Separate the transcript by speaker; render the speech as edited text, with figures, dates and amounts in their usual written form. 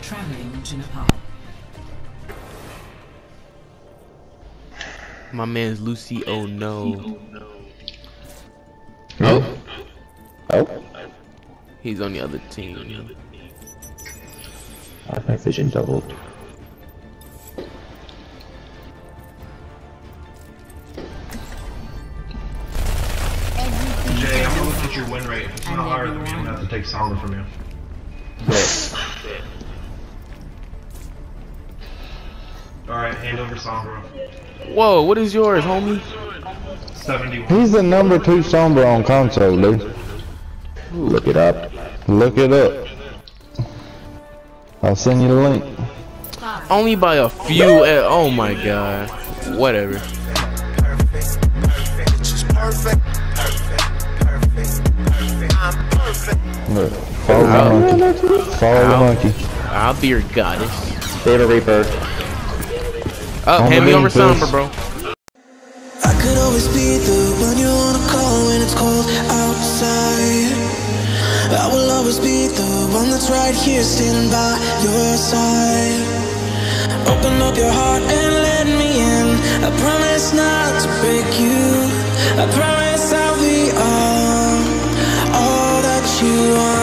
Speaker 1: Traveling to Nepal.
Speaker 2: My man's Lucioh-NOES.
Speaker 3: Oh. Oh.
Speaker 2: He's on the other team.
Speaker 3: My vision doubled.
Speaker 4: Jay, I'm gonna look at your win rate. If it's not higher than me, I'm gonna have to take Sombra from you.
Speaker 3: Yes.
Speaker 4: Alright, hand over Sombra.
Speaker 2: Whoa, what is yours, homie?
Speaker 4: 71.
Speaker 5: He's the number 2 Sombra on console, dude.
Speaker 3: Look it up.
Speaker 5: Look it up. I'll send you the link.
Speaker 2: Only by a few. Oh my god. Whatever.
Speaker 5: Look, follow the monkey. Follow the monkey.
Speaker 2: I'll be your goddess.
Speaker 3: Favorite Reaper.
Speaker 2: Oh, hand me over Sombra, bro.
Speaker 6: I could always be the one you wanna call when it's cold outside. I will always be the one that's right here standing by your side. Open up your heart and let me in. I promise not to break you. I promise I'll be all that you want.